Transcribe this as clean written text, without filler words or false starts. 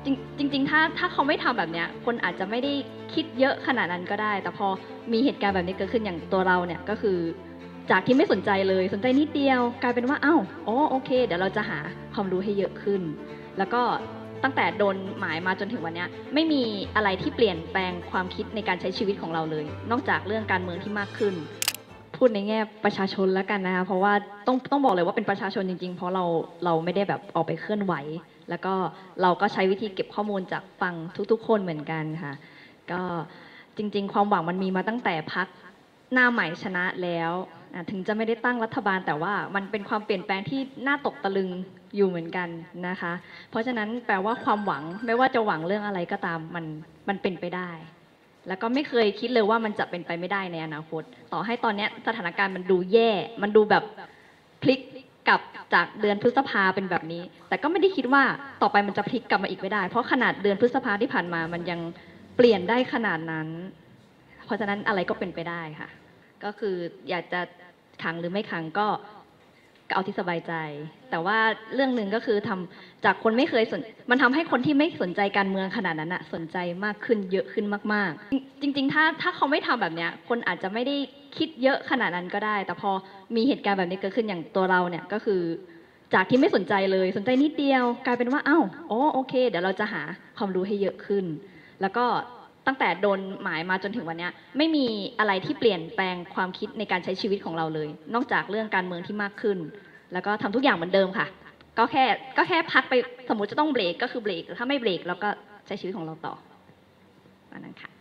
จริงถ้าเขาไม่ทำแบบเนี้ยคนอาจจะไม่ได้คิดเยอะขนาดนั้นก็ได้แต่พอมีเหตุการณ์แบบนี้เกิดขึ้นอย่างตัวเราเนี่ยก็คือจากที่ไม่สนใจเลยสนใจนิดเดียวกลายเป็นว่าอ้าวอ๋อโอเคเดี๋ยวเราจะหาความรู้ให้เยอะขึ้นแล้วก็ตั้งแต่โดนหมายมาจนถึงวันนี้ไม่มีอะไรที่เปลี่ยนแปลงความคิดในการใช้ชีวิตของเราเลยนอกจากเรื่องการเมืองที่มากขึ้นพูดในแง่ประชาชนแล้วกันนะคะเพราะว่าต้องบอกเลยว่าเป็นประชาชนจริงๆเพราะเราไม่ได้แบบออกไปเคลื่อนไหวแล้วก็เราก็ใช้วิธีเก็บข้อมูลจากฟังทุกๆคนเหมือนกันค่ะก็จริงๆความหวังมันมีมาตั้งแต่พรรคหน้าใหม่ชนะแล้วถึงจะไม่ได้ตั้งรัฐบาลแต่ว่ามันเป็นความเปลี่ยนแปลงที่น่าตกตะลึงอยู่เหมือนกันนะคะเพราะฉะนั้นแปลว่าความหวังไม่ว่าจะหวังเรื่องอะไรก็ตามมันเป็นไปได้แล้วก็ไม่เคยคิดเลยว่ามันจะเป็นไปไม่ได้ในอนาคตต่อให้ตอนนี้สถานการณ์มันดูแย่มันดูแบบพลิกกลับจากเดือนพฤษภาเป็นแบบนี้แต่ก็ไม่ได้คิดว่าต่อไปมันจะพลิกกลับมาอีกไม่ได้เพราะขนาดเดือนพฤษภาที่ผ่านมามันยังเปลี่ยนได้ขนาดนั้นเพราะฉะนั้นอะไรก็เป็นไปได้ค่ะก็คืออยากจะขังหรือไม่ขังก็เอาที่สบายใจแต่ว่าเรื่องหนึ่งก็คือทำจากคนไม่เคยมันทำให้คนที่ไม่สนใจการเมืองขนาดนั้นอะสนใจมากขึ้นเยอะขึ้นมากๆจริงๆถ้าเขาไม่ทำแบบเนี้ยคนอาจจะไม่ได้คิดเยอะขนาดนั้นก็ได้แต่พอมีเหตุการณ์แบบนี้เกิดขึ้นอย่างตัวเราเนี่ยก็คือจากที่ไม่สนใจเลยสนใจนิดเดียวกลายเป็นว่าอ้าวอ๋อโอเคเดี๋ยวเราจะหาความรู้ให้เยอะขึ้นแล้วก็ตั้งแต่โดนหมายมาจนถึงวันนี้ไม่มีอะไรที่เปลี่ยนแปลงความคิดในการใช้ชีวิตของเราเลยนอกจากเรื่องการเมืองที่มากขึ้นแล้วก็ทำทุกอย่างเหมือนเดิมค่ะก็แค่พักไปสมมติจะต้องเบรกก็คือเบรกถ้าไม่เบรกเราก็ใช้ชีวิตของเราต่ออันนั้นค่ะ